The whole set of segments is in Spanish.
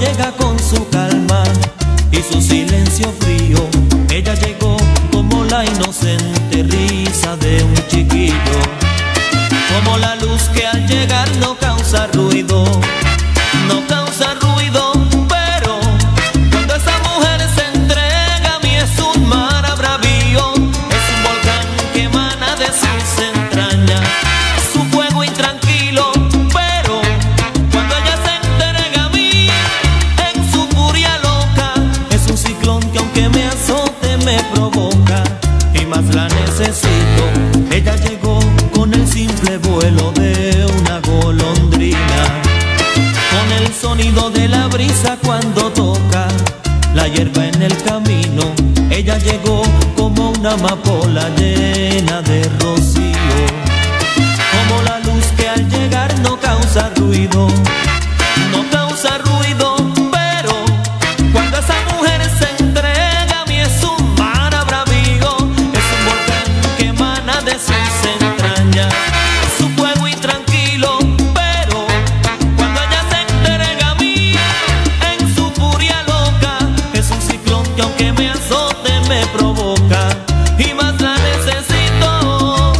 llega con su calma y su silencio frío. Ella llegó como la inocente risa de un chiquillo, como la luz que al llegar no causa ruido, no causa ruido, pero cuando esa mujer se entrega a mí es un mar a bravío, es un volcán que emana de sus entrañas su fuego intranquilo, pero cuando ella se entrega a mí en su furia loca es un ciclón que aunque me azote me provoca y más la necesito. Ella llegó con el simple vuelo de una golondrina, con el sonido de la brisa cuando toca la hierba en el camino. Ella llegó como una amapola llena de rocío, como la luz que al llegar no causa ruido, no causa ruido, pero cuando esa mujer se entrega a mí es un mar a bravío, es un volcán que emana de sus entrañas su fuego intranquilo, pero cuando ella se entrega a mí en su furia loca es un ciclón que aunque me azote me provoca y más la necesito.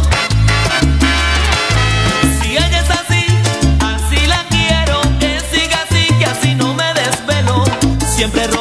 Si ella es así, así la quiero, que siga así, que así no me desvelo, siempre